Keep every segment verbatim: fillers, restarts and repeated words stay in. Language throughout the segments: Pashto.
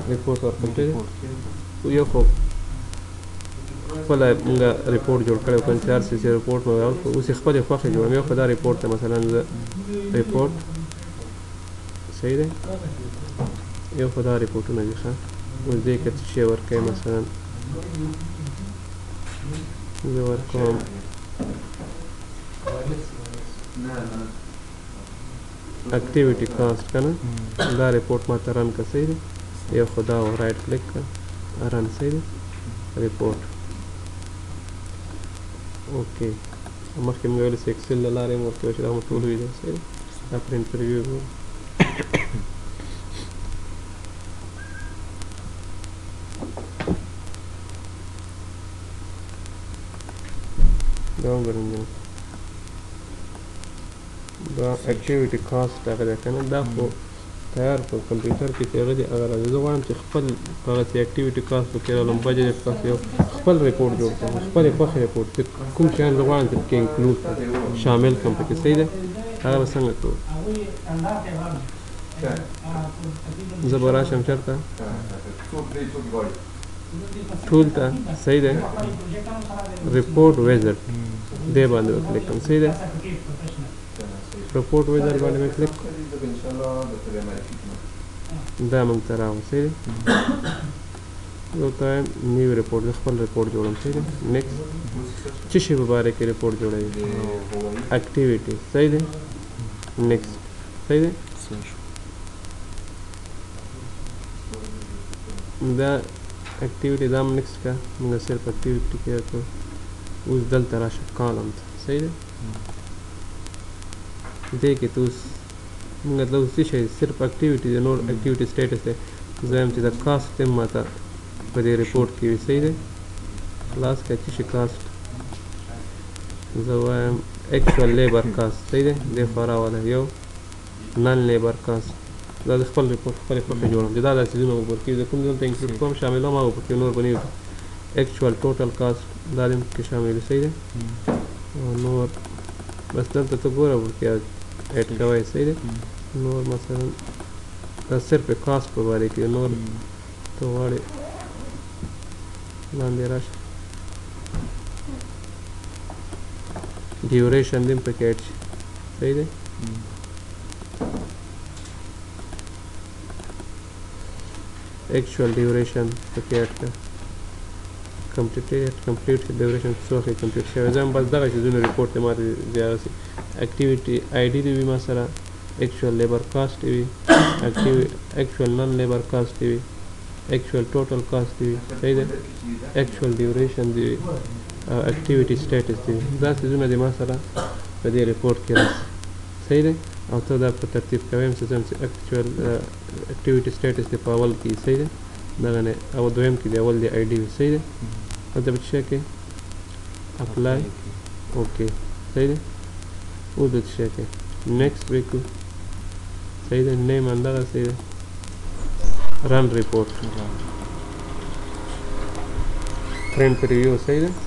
ریپورټ ورکړل یو خو خپل موږ ریپورټ جوړ کړو کوم چې ار سی سی ریپورټ مو اوس خپل خوښه جوړم یو خدای ریپورټ ته مثلا زه ریپورټ صحیح دی یو خدای ریپورټونه دي ښه اوس دې کې څه شی ورکوي مثلا زه ورکوم اکټیویټي کاسټ که نه دا ریپورټ ما ته رن که صحیح دی یو خو دا رایټ کلیک که رن صحیح دی ریپورټ اوکې مخکې موږ ویلي چې اکسل له لارې مو ورکوي چې دا مو ټول وي دی صحیح دی دا پرنټ پریویو ګورو دا وګورئ دا اکټیویټي کاسټ هغه دی که نه دا خو تیار په کمپیوټر کې چې هغه دی هغه راځي زه غواړم چې خپل هغه چې اکټیویټي کاسټ پکې راولم بجټ کاسټ یو خپل ریپورټ جوړ کړم خپلې خوښې ریپورټ چې کوم شیان زه غواړم چې پکې انکلوډ کړم شامل کړم پکې صحیح دی هغه به څنګه کوو زه به راشم چېرته ټول ته صحیح دی ریپورټ ویزټ دې باندې به کلیک کړم صحیح دی ریپورټ ویزر باندې مې کلیک دا موږ ته راغو صحیح دی زه ورته وایم نیو ریپورټ زه خپل ریپورټ جوړم صحیح دی نیکسټ څه شي په باره کې ریپورټ جوړوي اکټیویټي صحیح دی نیکسټ صحیح دی دا اکټیویټي دا هم نیکسټ که موږ صرف اکټیویټي کې کړو اوس دلته راشه کالم ته صحیح دی دې کې ته اوس موږ ته اوس څه شی صرف اکټیویټي دی نور اکټیویټي سټیټس دی زه وایم چې د کاسټ هم ماته په دې ریپورټ کې وي صحیح دی خلاص که څه شي کاسټ زه وایم ایکچوال لیبر کاسټ صحیح دی دې خوا راوله یو نن لیبر کاسټ دا د خپل ریپورټ خپلې خوښې جوړم چې دا دا څیزونه به ورکوي زه کوم دلته انکلوډ کوم شاملوم هغه پکې نور به نه وي ایکچوال ټوټل کاسټ دا دې پکې شامل وي صحیح دی او نور بس دلته ته ګوره ورکې ایډ کوئ صحیح دی نور مثلا دا صرف کاسټ په باره کې نور ته غواړې لاندې راشه ډیوریشن دې هم پکې ایډ شي صحیح دی actual duration پکې ایډ کړه completed complete duration څو وخت کمپلیټ شوی زه هم بس دغه څیزونه ریپورټ ته ماته دي هغسې اکټیویټي آی ډي دې وي ما سره actual labor cost دې وي actual non labor cost دې وي actual total cost دې وي صحیح دی actual duration دې وي او activity status دې وي دا څیزونه دې ما سره په دې ریپورټ کې راشي صحیح دی او ته دا په ترتیب کوې یم چې زه چې اکچوال اکټیویټي سټیټس دې په اول کې صحیح دی دغه نه او دویم کې دی اول دی آی ډي وي صحیح دی هلته به څه شی کوې اپلای اوکې صحیح دی اوس به څه شی کوې نیکسټ به کړو صحیح دی نیم همدغسې دی رن ریپورټ پرنټ پریویو صحیح دی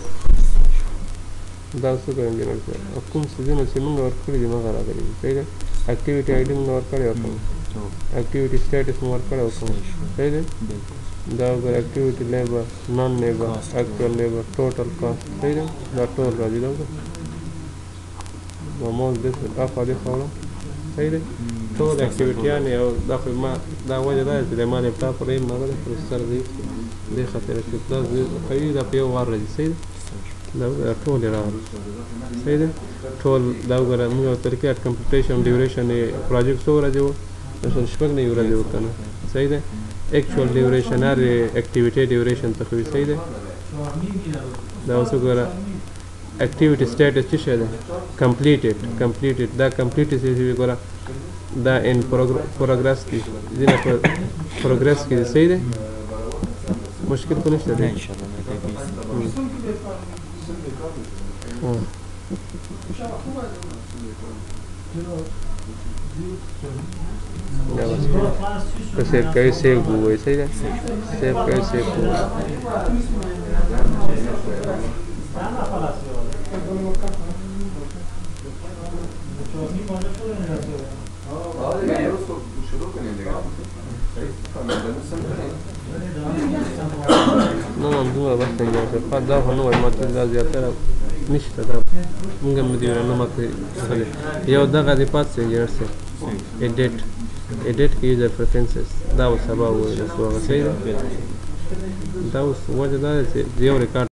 دا څه کوم دی او کوم څیزونه چې موږ ورکړي دي مغه راغلي دي صحیح دی اکټیویټي آی ډي موږ ورکړی او کوم اکټیویټي سټیټس مو ورکړی او کوم صحیح دی دا وګوره اکټیویټي لیبر نان لیبر اکچوال لیبر ټوټل کاسټ صحیح دی دا ټول راځي دا وګوره نو موږ دې اخوا دې خوا وړم صحیح دی ټول اکټیویټیانې او دا خو ما دا وجه دا چې د ما لیپټاپ ریم هغه دی پروسیسر ضعیف دی دې خاطر چې دا قوي دا په یو وار راځي صحیح دی دا وګوره ټول یې راغلي صحیح دی ټول دا وګوره موږ طریقې کمپیوټیشن ډیوریشن یې پروجیکټ څو ورځې و مثلا شپږ نوي ورځې و که نه صحیح دی ایکچوال ډیوریشن هر اکټیویټي ډیوریشن ته خو وي صحیح دی دا اوس وګوره اکټیویټي سټیټس څه شی دی کمپلیټډ کمپلیټډ دا کمپلیټ چې وګوره دا ان پروګرس کې ځینې په پروګرس کې دی صحیح دی مشکل خو نشته دی که سیو کوي سیو به ووایي صحیح ده سیو کوي سیو به ووایي شروع کنیم دیگه دا خو نه وایي ما ته دا زیاتره نشته دا مونږ هم دې نه ماته یو دغه دې پات سي انجینر سي ایډیټ ایډیټ کې یوزر پریفرنسز دا اوس سبا وایي نو هغه صحیح ده دا اوس وجه دا ده چې یو ریکارډ